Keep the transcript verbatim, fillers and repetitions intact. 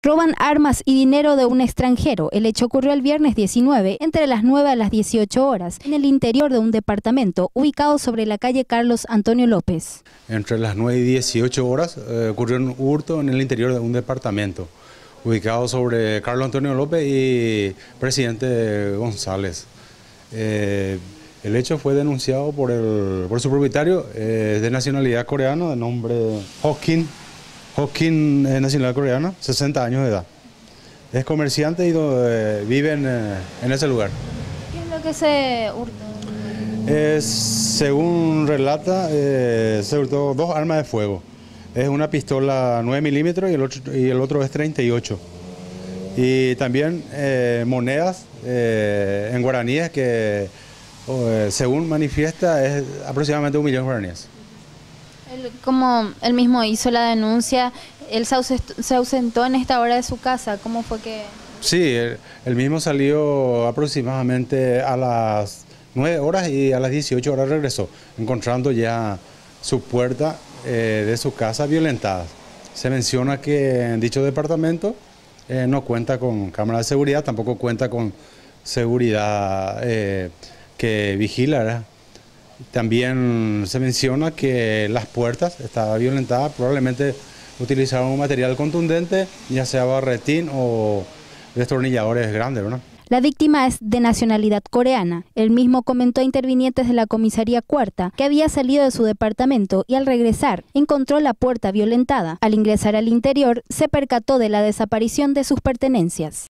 Roban armas y dinero de un extranjero. El hecho ocurrió el viernes diecinueve, entre las nueve a las dieciocho horas, en el interior de un departamento ubicado sobre la calle Carlos Antonio López. Entre las nueve y dieciocho horas eh, ocurrió un hurto en el interior de un departamento ubicado sobre Carlos Antonio López y Presidente González. Eh, el hecho fue denunciado por, el, por su propietario, eh, de nacionalidad coreana, de nombre Hokin. Hokin es nacionalidad coreana, sesenta años de edad. Es comerciante y eh, vive en, eh, en ese lugar. ¿Qué es lo que se hurtó? Eh, según relata, eh, se hurtó dos armas de fuego. Es una pistola nueve milímetros y el otro, y el otro es treinta y ocho. Y también eh, monedas eh, en guaraníes que, eh, según manifiesta, es aproximadamente un millón de guaraníes. Él, como él mismo hizo la denuncia, él se ausentó, se ausentó en esta hora de su casa. ¿Cómo fue que...? Sí, él, él mismo salió aproximadamente a las nueve horas y a las dieciocho horas regresó, encontrando ya su puerta eh, de su casa violentada. Se menciona que en dicho departamento eh, no cuenta con cámara de seguridad, tampoco cuenta con seguridad eh, que vigila, ¿verdad? También se menciona que las puertas estaban violentadas, probablemente utilizaron un material contundente, ya sea barretín o destornilladores grandes, ¿verdad? La víctima es de nacionalidad coreana. Él mismo comentó a intervinientes de la comisaría cuarta que había salido de su departamento y al regresar encontró la puerta violentada. Al ingresar al interior se percató de la desaparición de sus pertenencias.